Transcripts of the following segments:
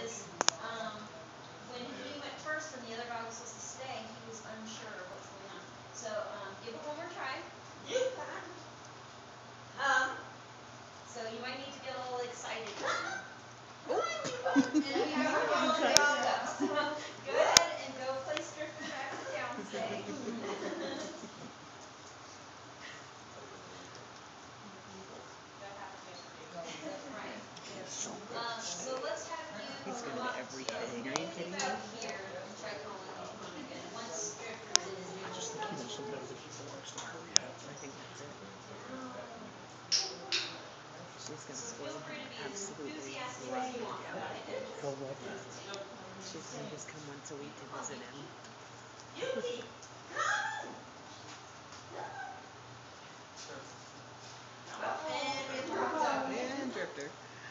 is, when he went first and the other dog was supposed to stay, he was unsure of what's going on. So, give it one more try. So you might need to get a little excited. And we have our dog up. So go ahead and go place Drifter back to down stay. That happened yesterday. Right. So let's have you come up to about here and try calling him again. Once Drifter's in his neutral state. Sometimes if people watch to hurry up, I think that's it. She's gonna So spoil feel free to him. be as Absolutely enthusiastic love as you it. want about it. He'll love that. She's gonna just come once a week to visit him. Yuki! And Drifter.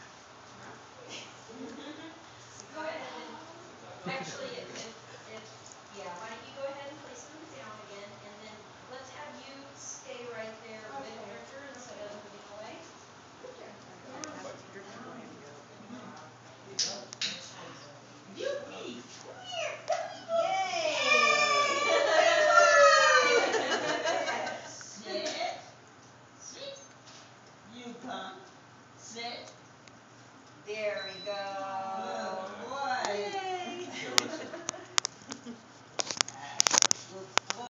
Go ahead and, actually, yeah, why don't you go ahead and place him down again, and then let's have you stay right there with Drifter instead of moving away. Yuki! Come here! Yay! Sit. Sit. You come. Sit. There we go. Good boy.